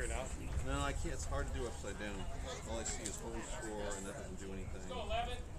figure it out? No, I can't. It's hard to do upside down. All I see is home score, and that doesn't do anything.